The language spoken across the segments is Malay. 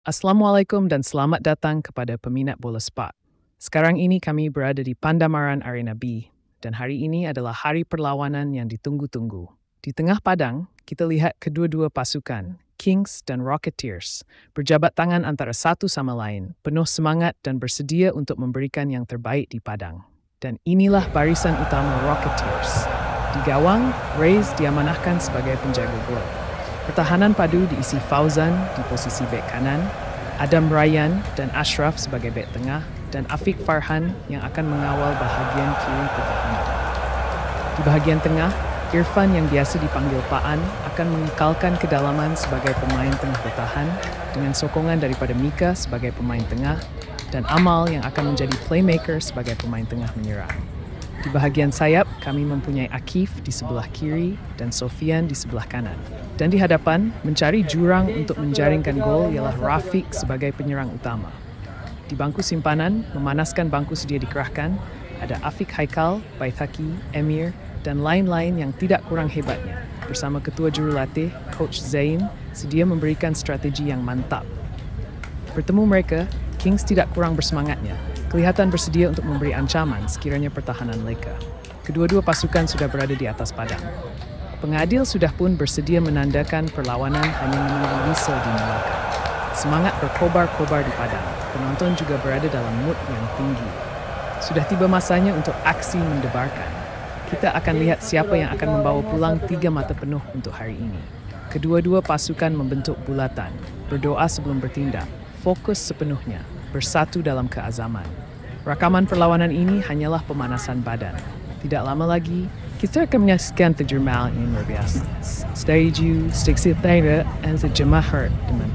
Assalamualaikum dan selamat datang kepada peminat bola sepak. Sekarang ini kami berada di Pandamaran Arena B dan hari ini adalah hari perlawanan yang ditunggu-tunggu. Di tengah padang, kita lihat kedua-dua pasukan, Kings dan Rocketeers, berjabat tangan antara satu sama lain, penuh semangat dan bersedia untuk memberikan yang terbaik di padang. Dan inilah barisan utama Rocketeers. Di gawang, Reyes diamanahkan sebagai penjaga gol. Pertahanan padu diisi Fauzan di posisi bek kanan, Adam Rayyan dan Ashraf sebagai bek tengah, dan Afiq Farhan yang akan mengawal bahagian kiri pertahanan. Di bahagian tengah, Irfan yang biasa dipanggil Paan akan mengekalkan kedalaman sebagai pemain tengah bertahan dengan sokongan daripada Mika sebagai pemain tengah dan Amal yang akan menjadi playmaker sebagai pemain tengah menyerang. Di bahagian sayap, kami mempunyai Akif di sebelah kiri dan Sofian di sebelah kanan. Dan di hadapan, mencari jurang untuk menjaringkan gol ialah Rafiq sebagai penyerang utama. Di bangku simpanan, memanaskan bangku sedia dikerahkan, ada Afiq Haikal, Baithaki, Emir, dan lain-lain yang tidak kurang hebatnya. Bersama Ketua Jurulatih, Coach Zain, sedia memberikan strategi yang mantap. Bertemu mereka, Kings tidak kurang bersemangatnya. Kelihatan bersedia untuk memberi ancaman sekiranya pertahanan leka. Kedua-dua pasukan sudah berada di atas padang. Pengadil sudah pun bersedia menandakan perlawanan hanya menunggu whistle dinyalakan. Semangat berkobar-kobar di padang. Penonton juga berada dalam mood yang tinggi. Sudah tiba masanya untuk aksi mendebarkan. Kita akan lihat siapa yang akan membawa pulang 3 mata penuh untuk hari ini. Kedua-dua pasukan membentuk bulatan, berdoa sebelum bertindak, fokus sepenuhnya, bersatu dalam keazaman. Rakaman perlawanan ini hanyalah pemanasan badan. Tidak lama lagi, kita akan menyaksikan terjemahan yang luar biasa. Stay tuned, stay setia, dan sejemaah teman.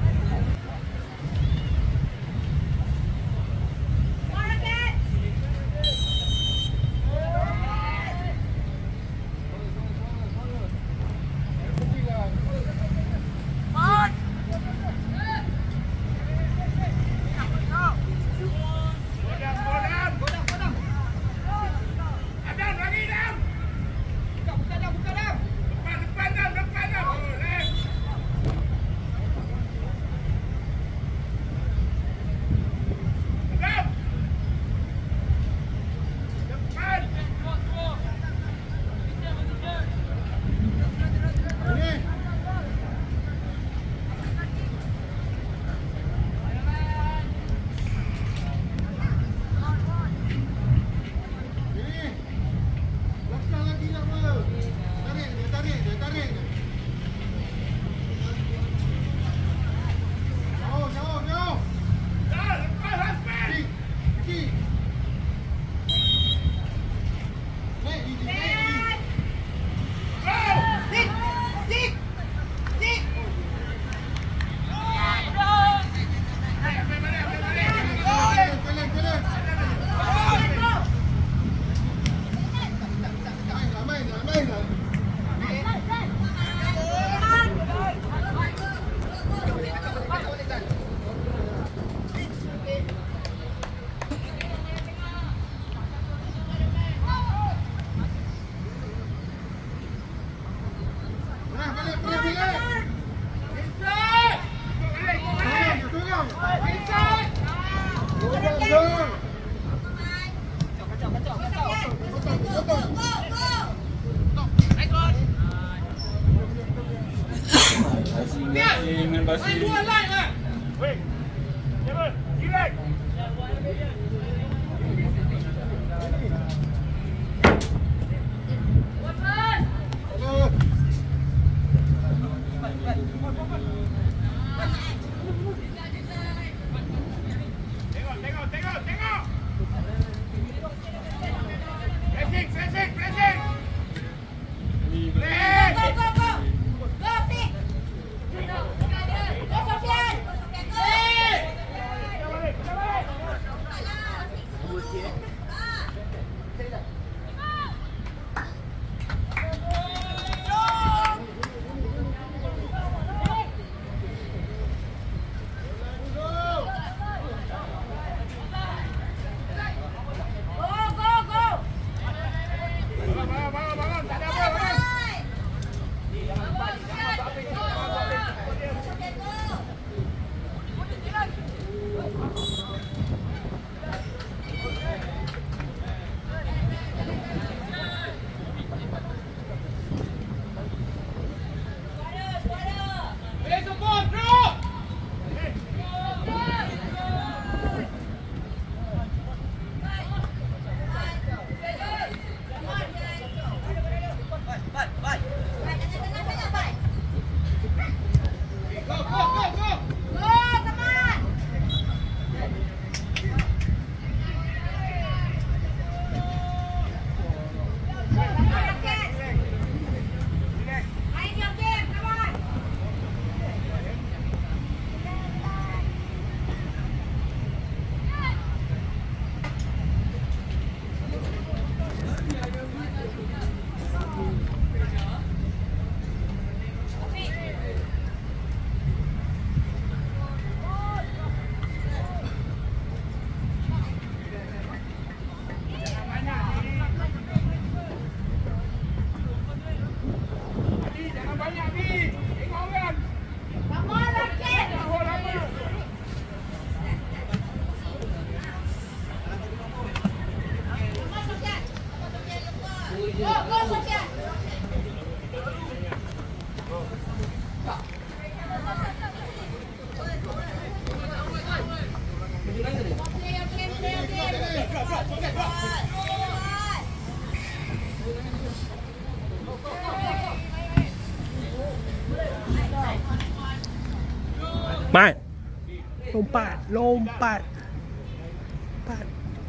Mat. Lompat. Lompat. Lompat.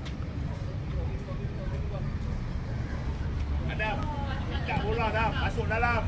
Adam, minta bola dah, masuk dalam.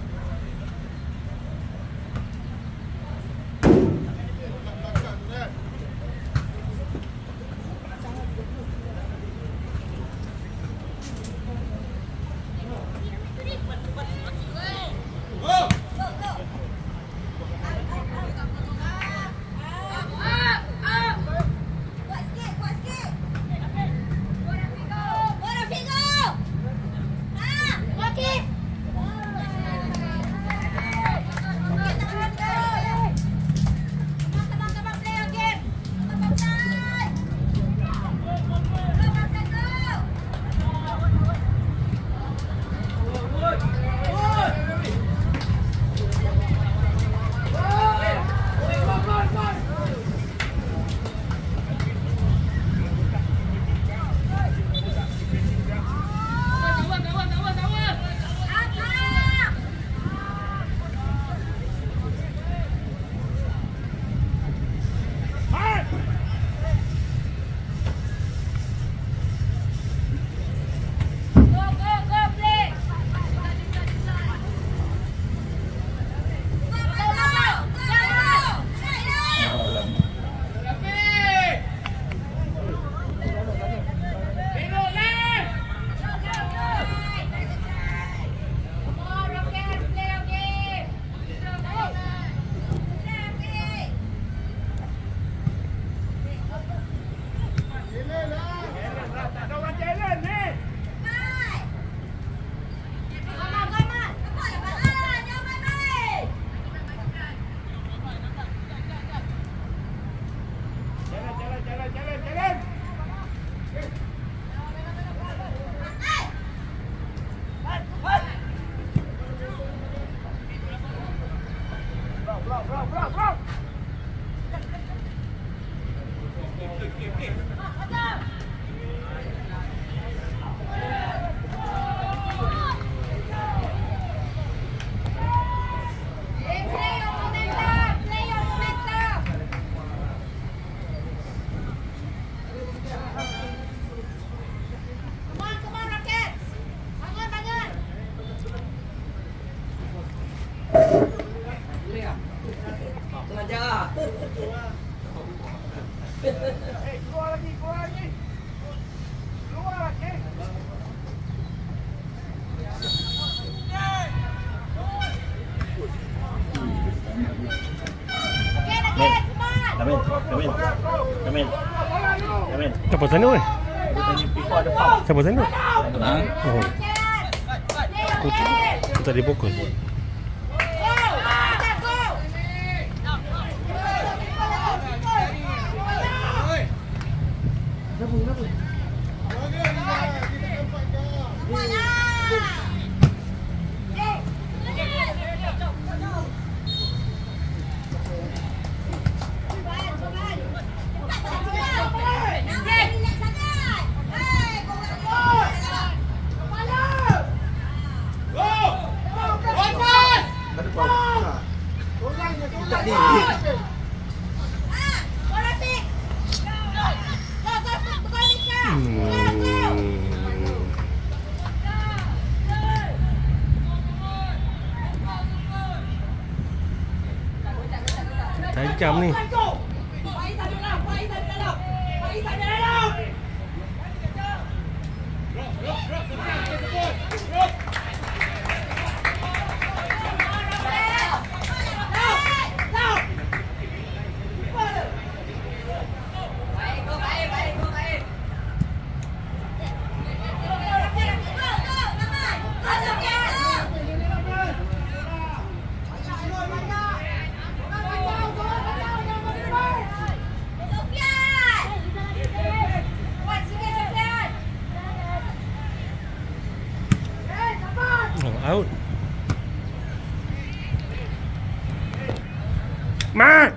Keluar lagi. Amin. Siapa sana weh? Siapa sana? Oh. Aku tadi fokus. Tajam ni. Out. Mat.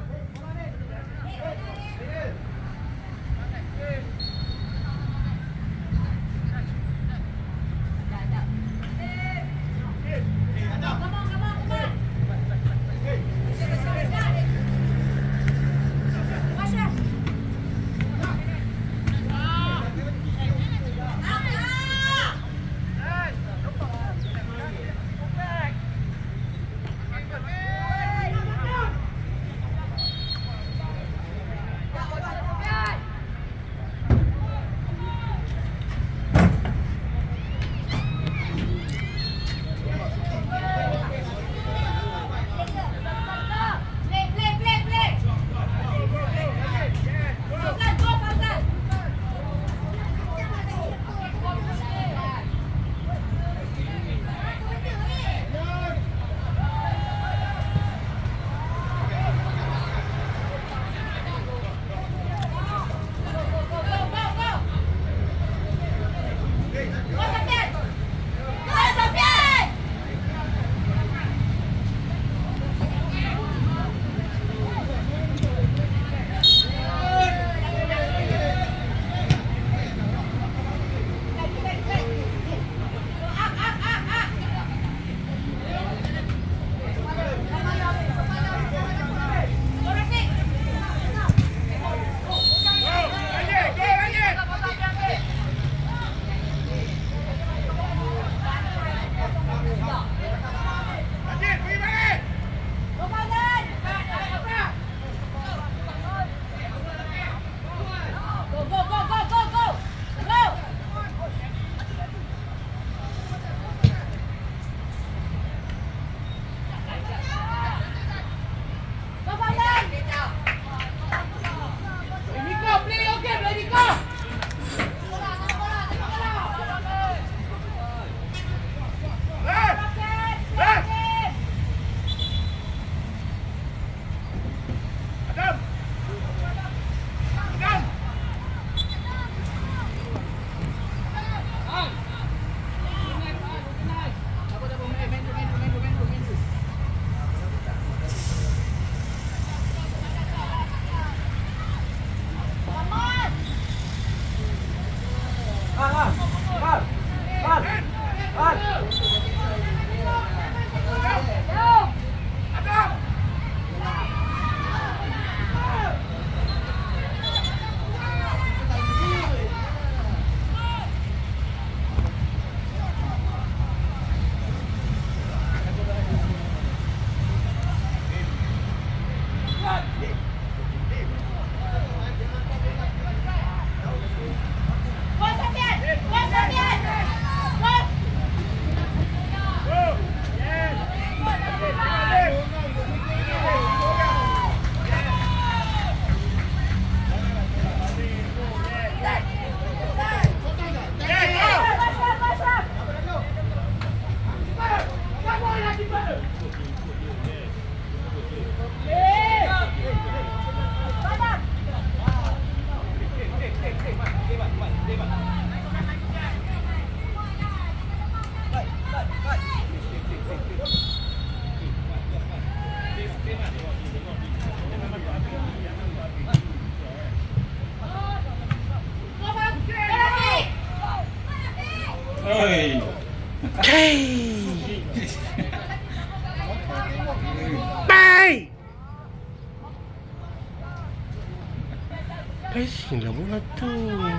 Passing lah bola tu.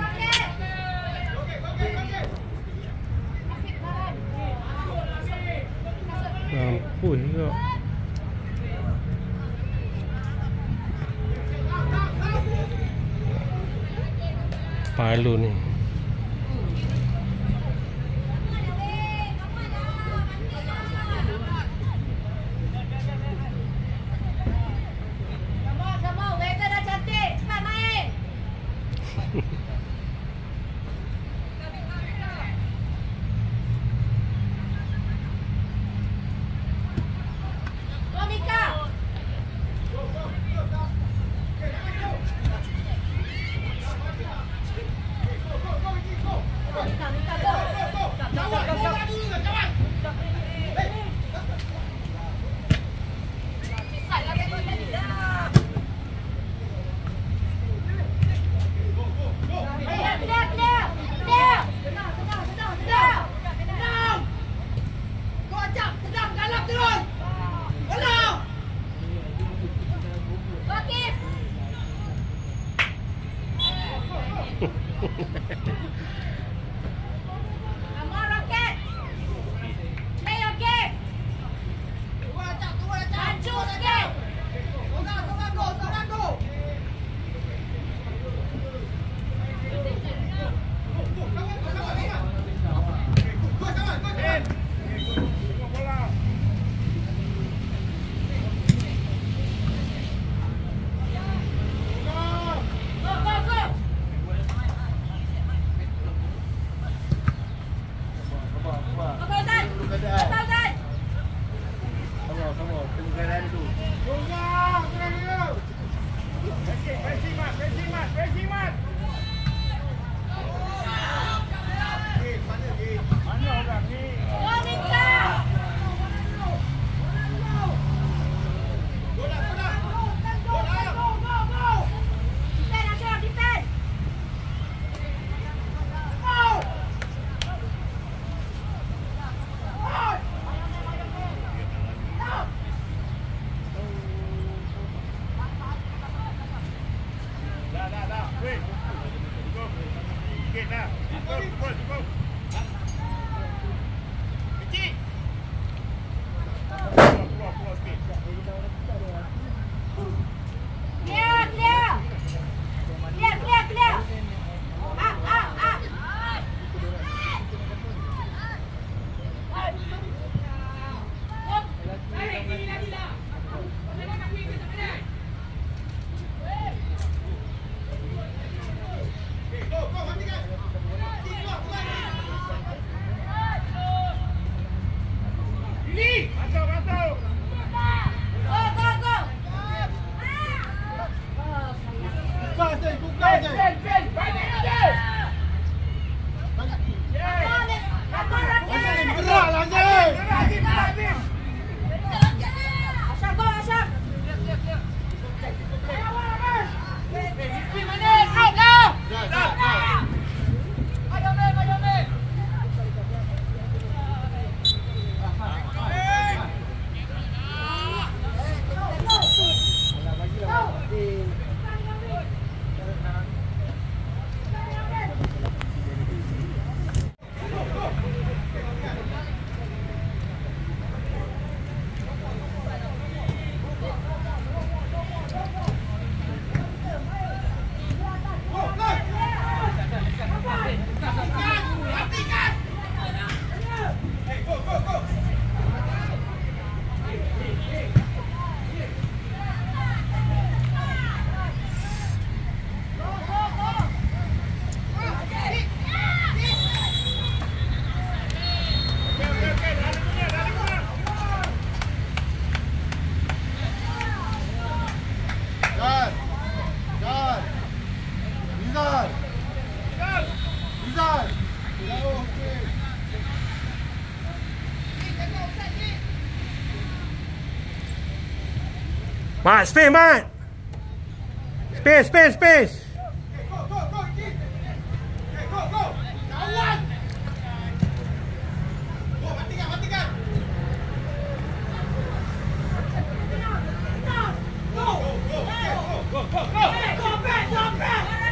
Mampu juga. Palu ni. Mat, space, Mat. Space. Go, back.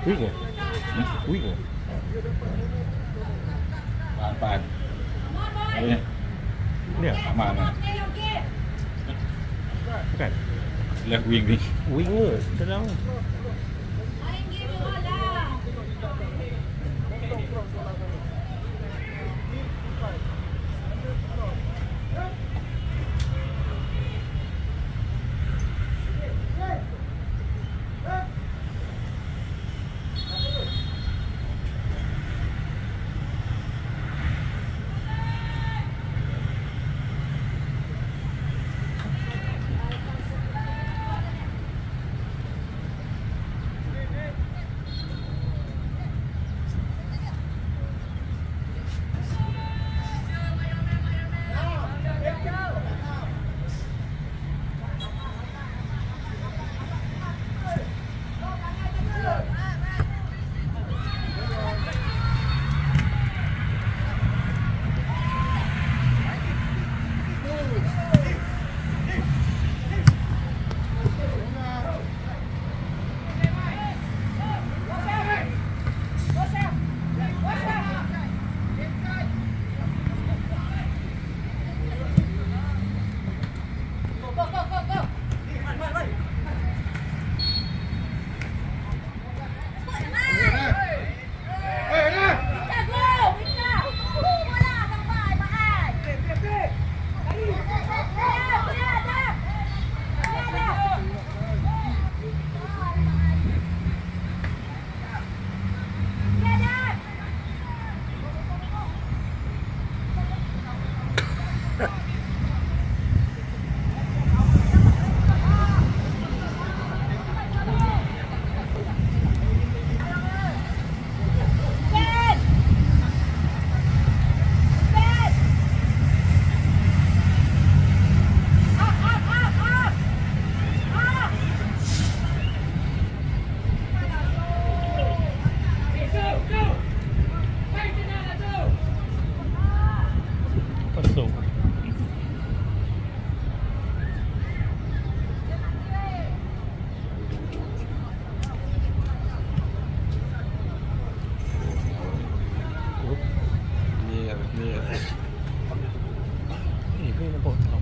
Wing ya? Wing ya? Apaan? Ini Dia? mana? Bukan? Lihat wing nih. Wing ke? Dalam. Pasok. Lihat. Ini nampak tak?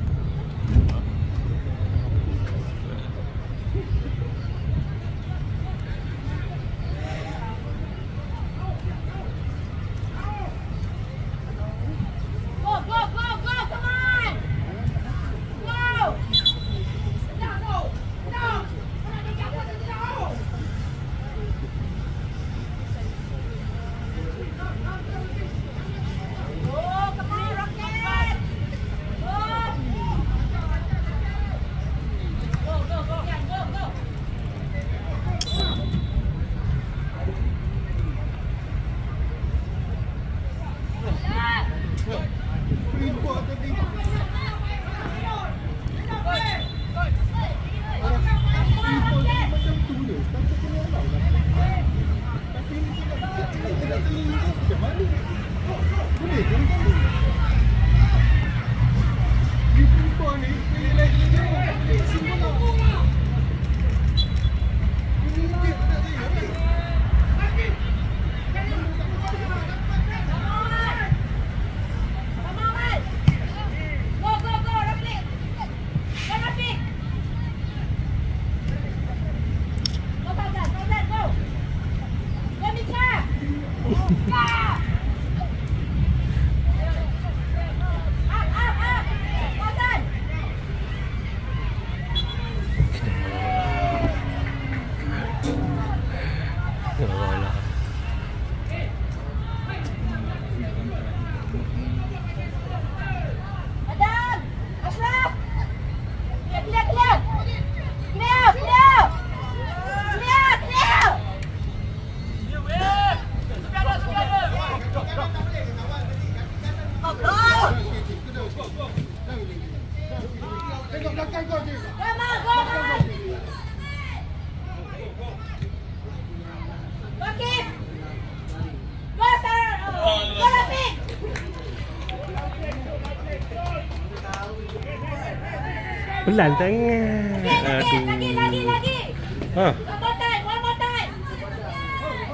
Pelan sangat. Aduh. Lagi. Ha. One more time.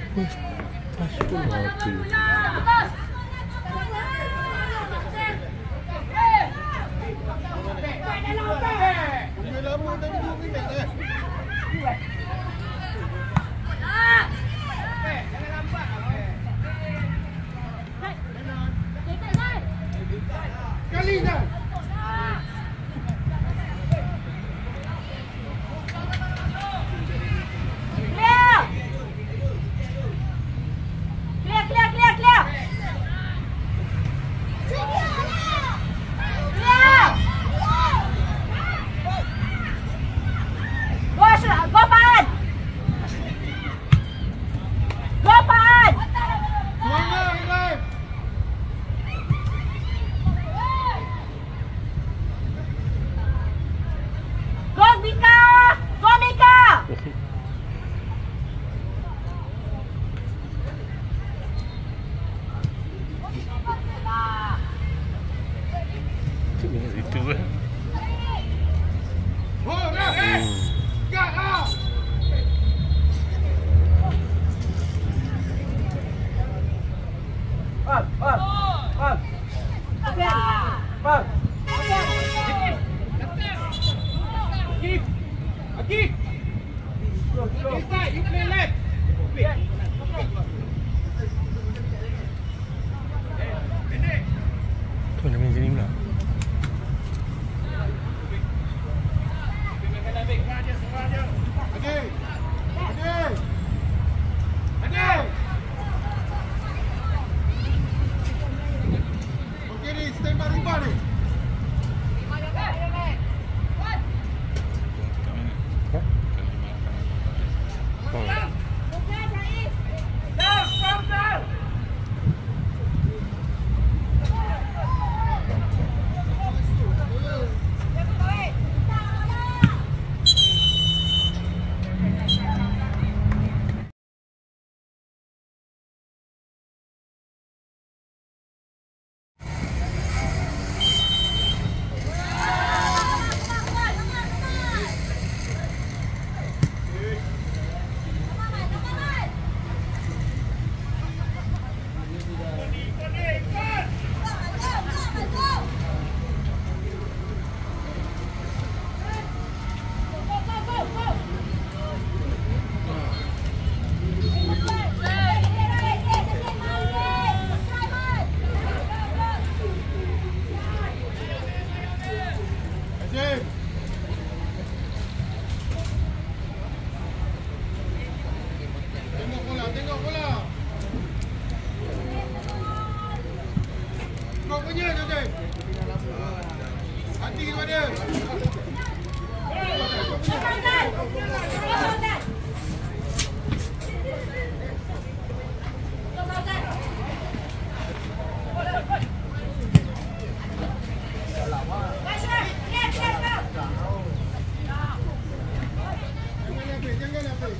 Touch pun mati. Lama tadi 2 minit dah. Kali dah. Itu lah. Oh, dah. Gat ah. Tu nak main sini pula. Okey ni, stand by riba ni. Tengok bola. Kau punya Jose. Hati kepada dia. Jangan apa.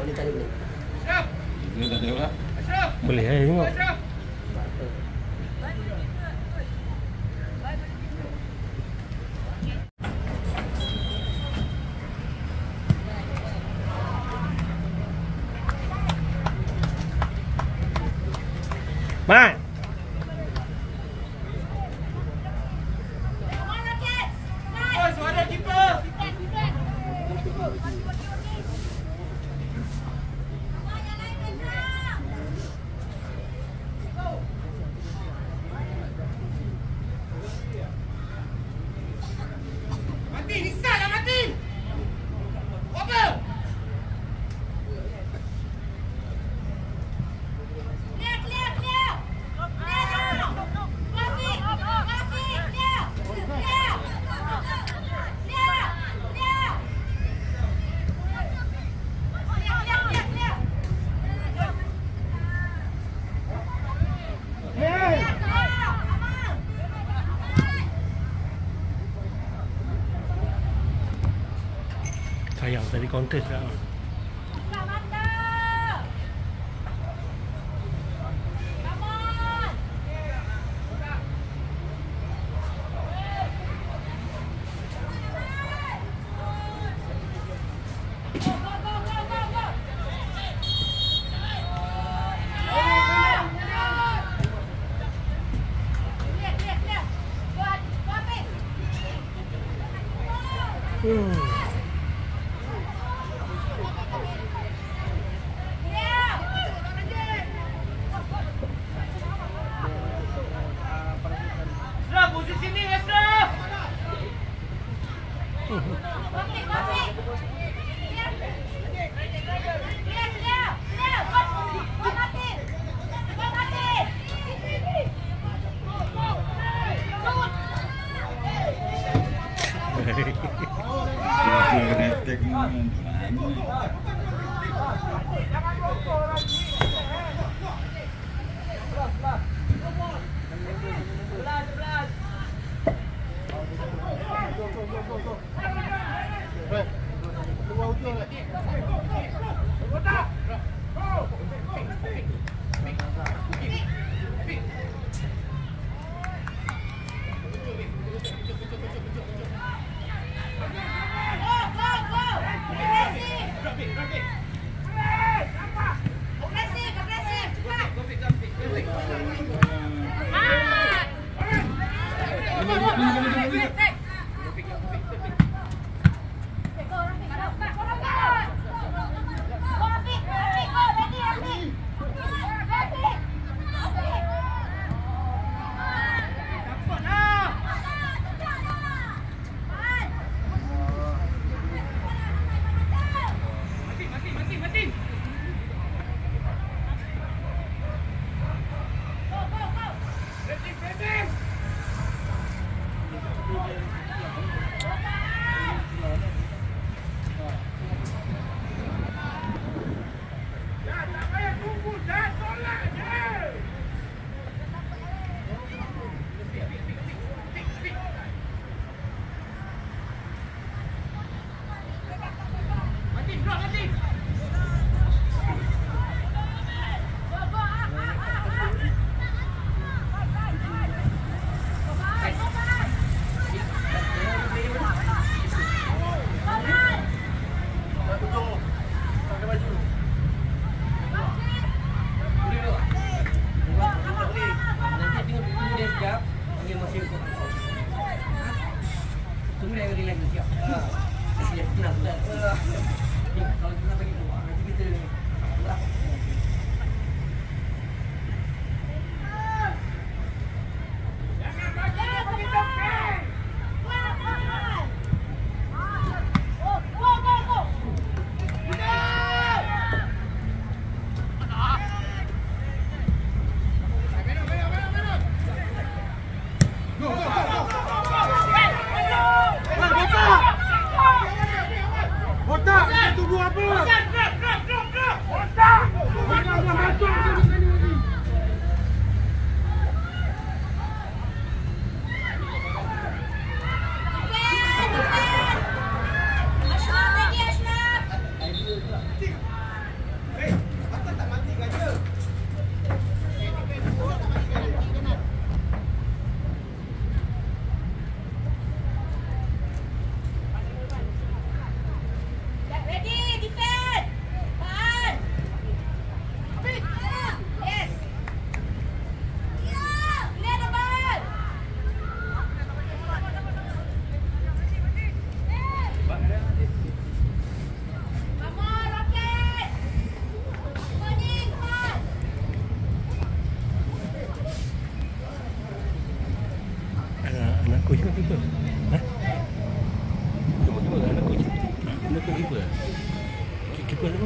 Boleh cari boleh. Dia tak tahu lah. Boleh tengok. Mat. Sayang tadi kontes lah. Dia kena attack ni. Keeper. Keeper tu.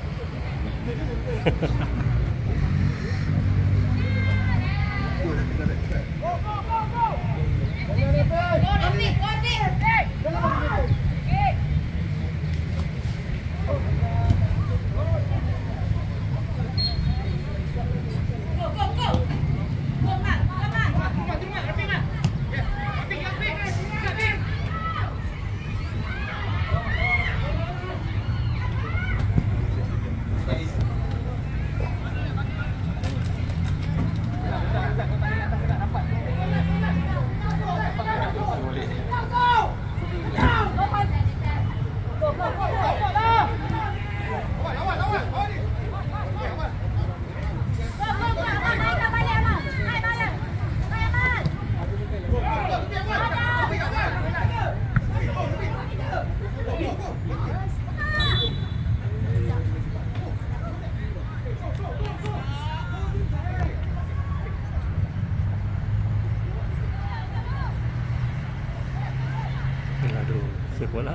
Aduh, save bola.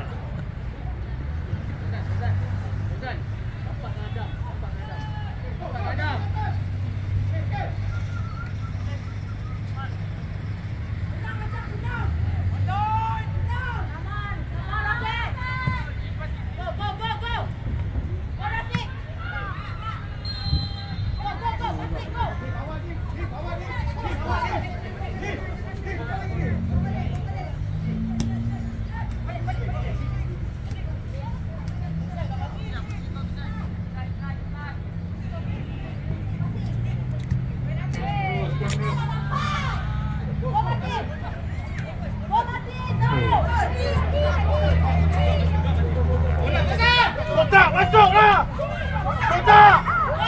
Kotak, masuklah! Kotak!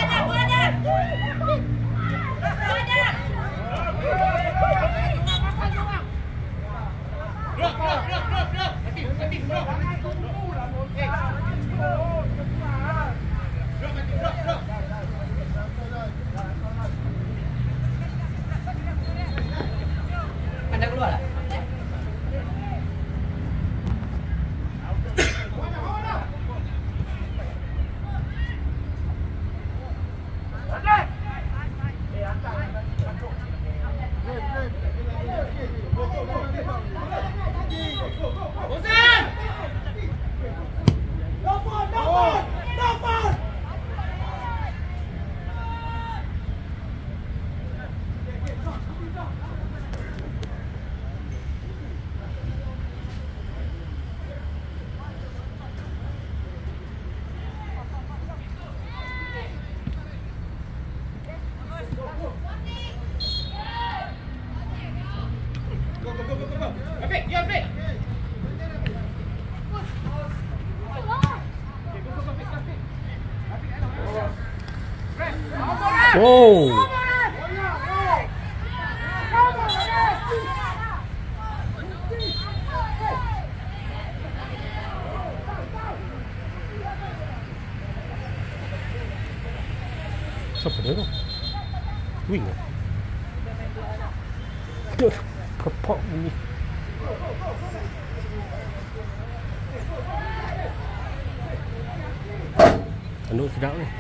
Anda keluar lah. Oh. Siapa dia tu? Wing ke? Aduh, kepak bunyi. Aduh, sedap ni.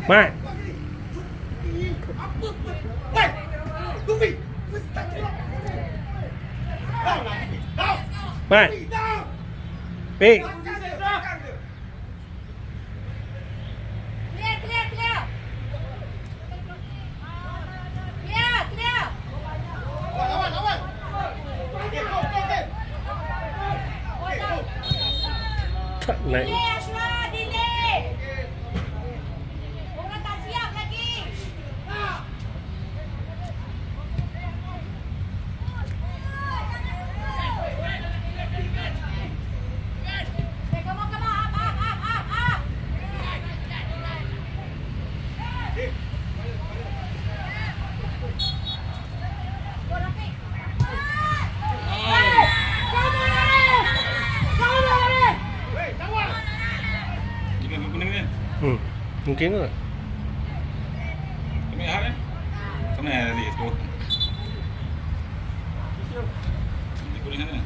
Mat. Hey! Luffy! Down lah, Luffy. Down! Mat. Luffy, down! Pik. Clear, clear, clear. Clear, clear. Lawan, lawan. Okay, go, go, go. Okay, go. Tak naik. Delay, Ashra, delay. Orang tak siap lagi. Okay, come on, up, up, up, up, up. Go, Rafiq. Hey, lawan. Jika kuning ni. Mungkin ke? Kami har kan? Kami ada di situ. Di kuning sana.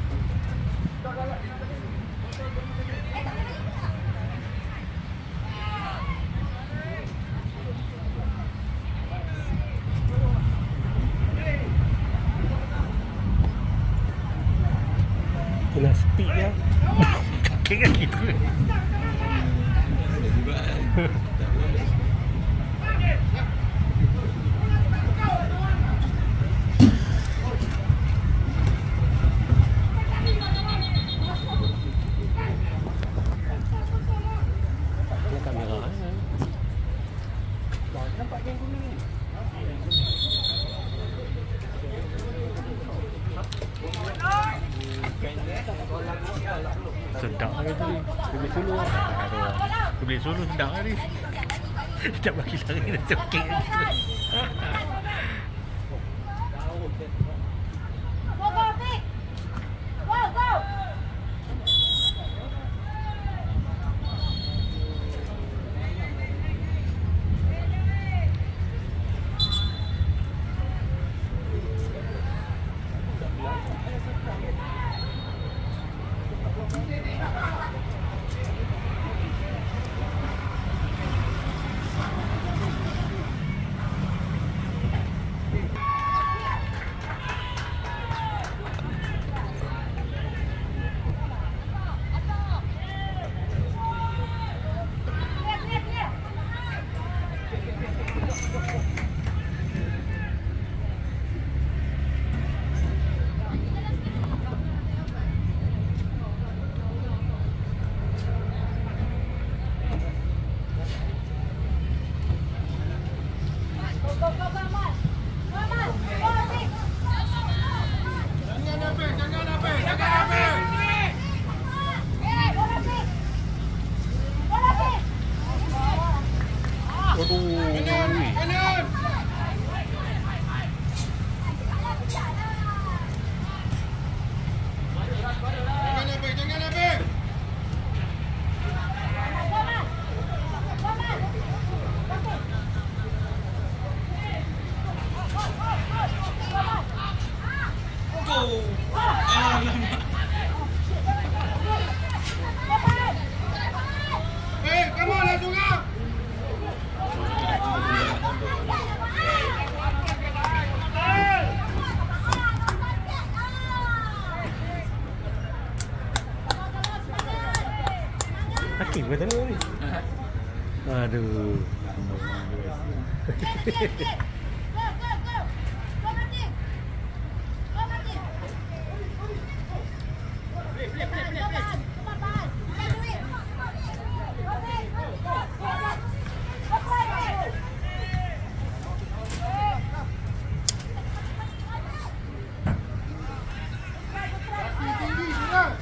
Kena speed ya. Kaki kan gitu. Ada juga. Ini kamera. Sedap lagi tadi. Beli sulu. Beli sulu sedap tadi. Tak bagi lari dah cokek. Go, go, Rafiq. Go, go. Clear, clear, clear. Go, go, go, go, Amal. Go, Amal. Go, Rafiq. Jangan apa, jangan apa, jangan apa. Eh, go, Rafiq. Go, Rafiq. Waduh. Kanan. Jangan apa, jangan apa. Go, Amal. Go, Amal. Rafiq. Hey, come on, langsung ah. Kaki ke tadi ni? Aduh. Tinggi, sudah.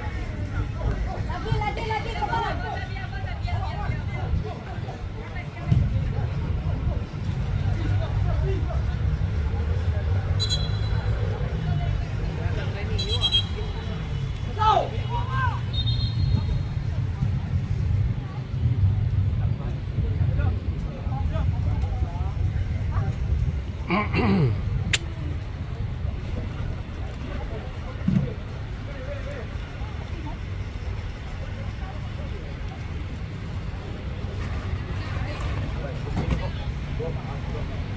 Lagi ke bawah.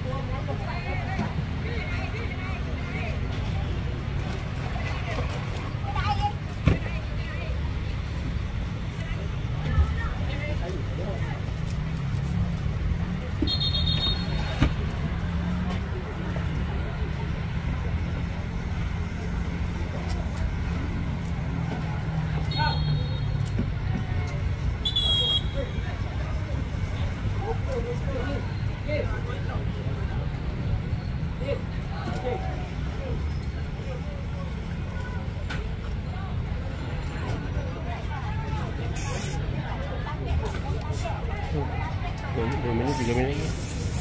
Dua minit, 3 minit lagi.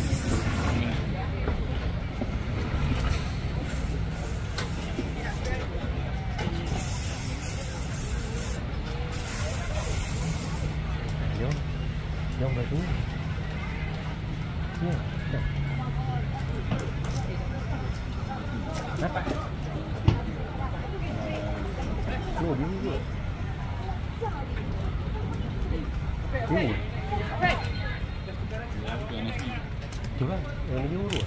Jom batu. Ya, dah. Nampak? Oh, dia juga. Itu kan, yang lagi urut.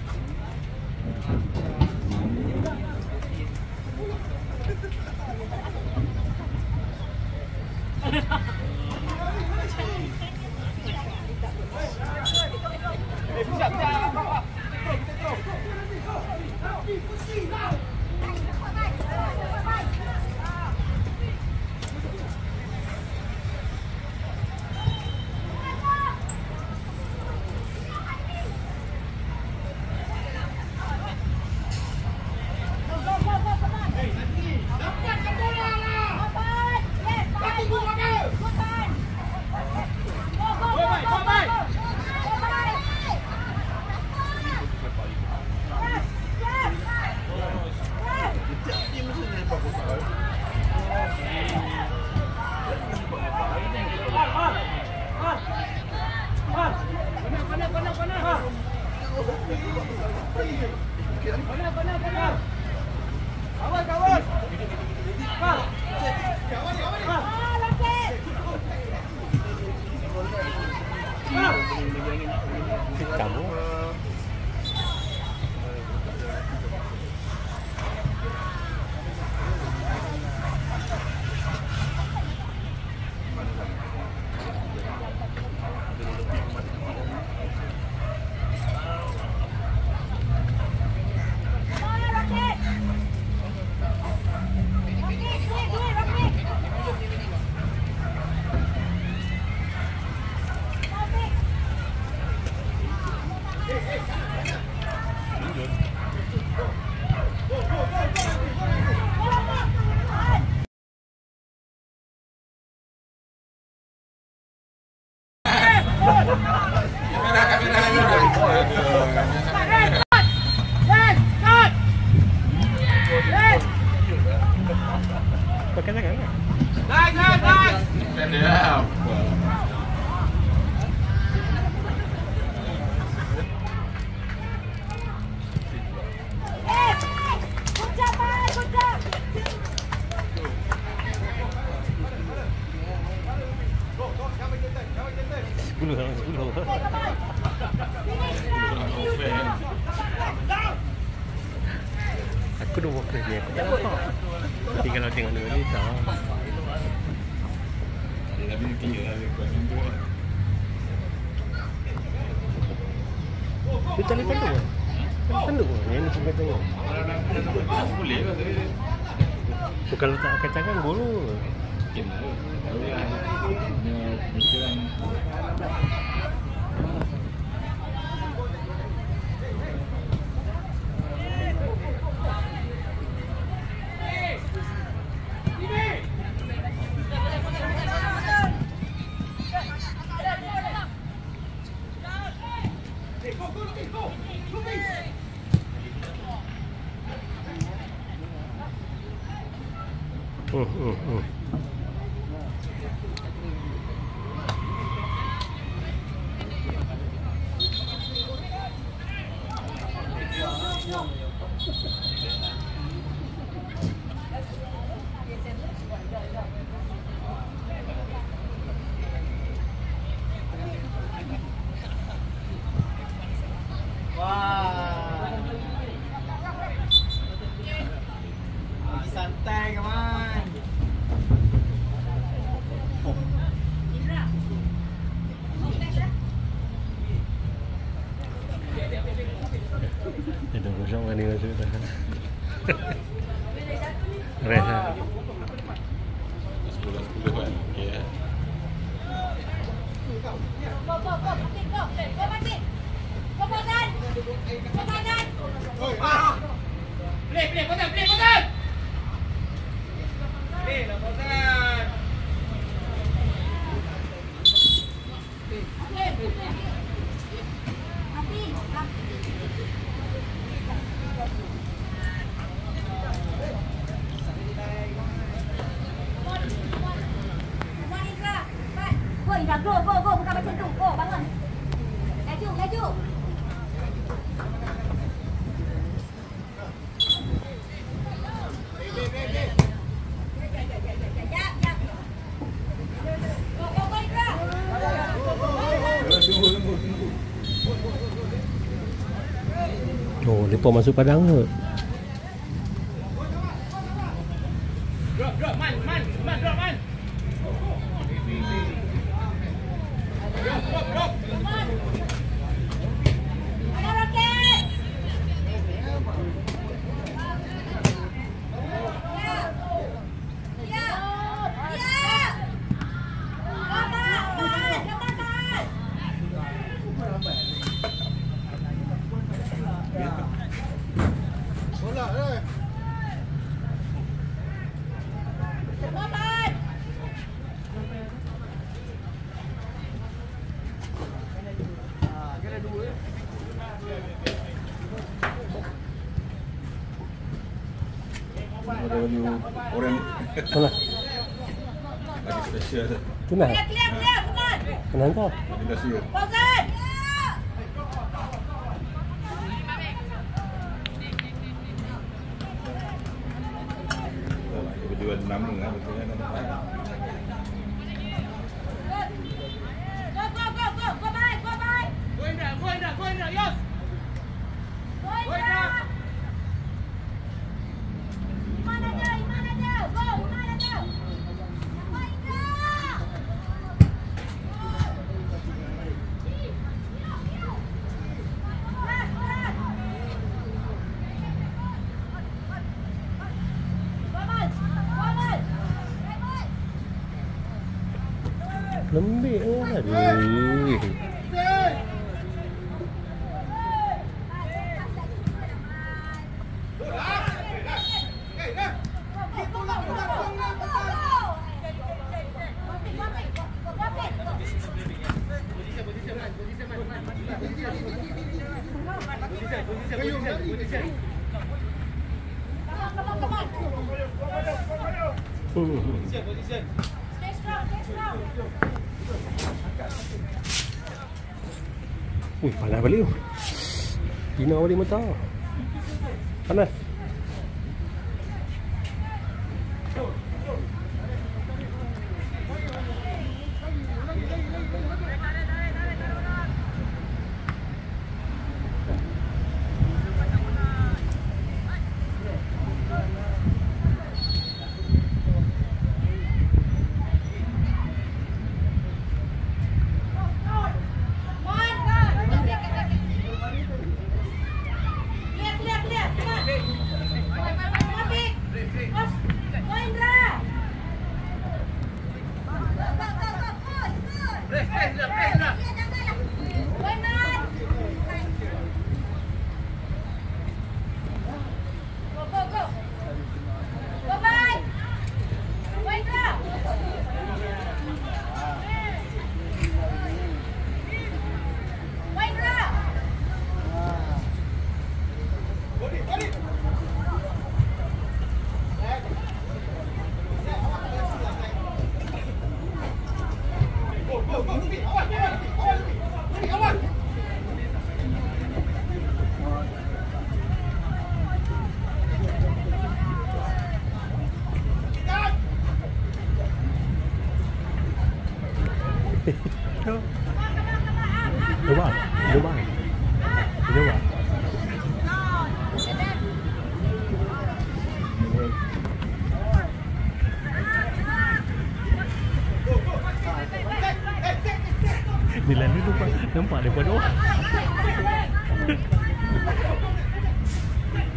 Kamu pakai tangan kan? Aku dah buat kerja, aku tak nampak. Tapi kalau tengok dia ni tak. Tapi tinggi lah kuasa tu. Dia tak boleh tanduk. Tanduk pun, yang ni pun kata tengok. Boleh lah tapi Bukan letak kacang kan boleh. mungkin lah. Boleh lah. Mungkin ni masuk dah. Rest lah. 10 kan. Okey ya. Go, go, go, Pakin, go. Go, Pakin. Go, Fazan. Go, Fazan. Oi, Play, Fazan, Fazan. Play lah, Fazan. Go, go, go, bukan macam tu. Go, bangun. Laju, laju. Go, go, go, Indra. Oh, mereka masuk padang ke? Drop, man, drop, man. Drop. Ada roket. Ya. Kemakan. bola eh. Kemakan. Ada baju orang Mana? lagi special. Kenal? Clear, teman. Kenal kau? Lagi special. Fazan. Baju nama lah betul kan. Go, bye. Go Indra, Yos. Go, Indra. Iman aja. Go, Iman aja. Go, Indra. Lembik kan? Aduh. Position. Stay strong. Wih, panas balik tu. Dina balik mata. Panas. Coba. Bila ni nampak daripada bawah.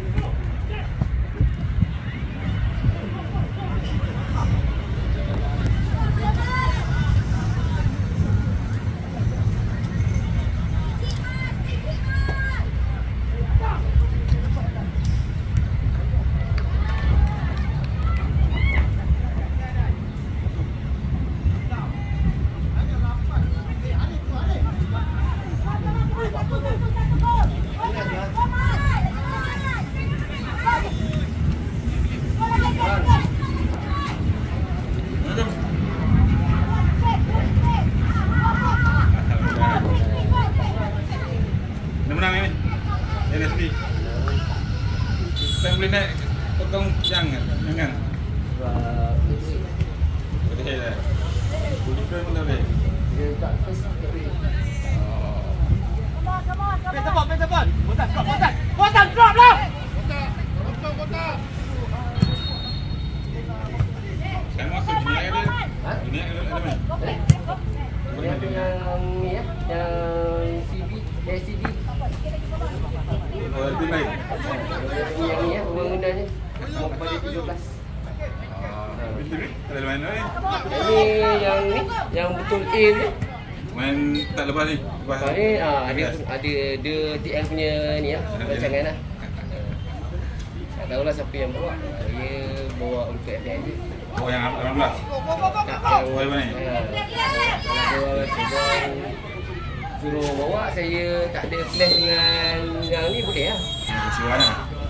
NSD. Saya boleh naik potong jangan. Boleh dah. Boleh friend pun dah boleh. Come on, come on, come on. Peter Ball. Botan, drop lah. Kotak. Saya masuk dunia ada. Dunia ada mana? Yang ni ya, yang CB, CD. Oh, lebih baik. Yang ni ya, pembangunannya pada 17. Betul ni? Tak ada main lain. Ini yang ni, yang betul A ni. Main tak lepas ni. Lepas Ni ada TL punya ni ya, rancangan lah. Tak tahulah siapa yang bawa. Dia bawa untuk FPI je. Oh, yang 18. Oh, yang mana ni? Kalau suruh bawa, saya tak ada clash dengan yang ni boleh lah. Yang Siwan lah.